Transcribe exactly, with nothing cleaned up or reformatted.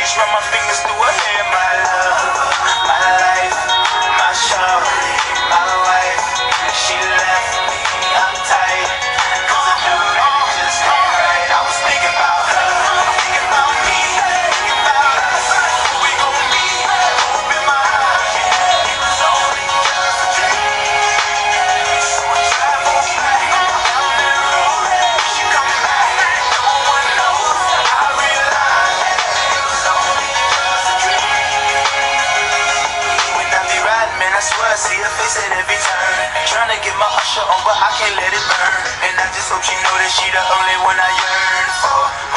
Just run my fingers through her hair, my love, my life, my shawty, my wife. She left me uptight, cause I knew that it just ain't right. I was thinking about her, thinking about me, thinking about us. Who we gon' be? Hope in my heart, yeah, it was only just a dream. So I travel back down that road. Wish you come back, no one knows. I realized that it was only just a dream. When I be riding, man, I swear I see her face at every turn. Trying to get my usher on, but I can't let it burn. And I just hope she know that she the only one I yearn for.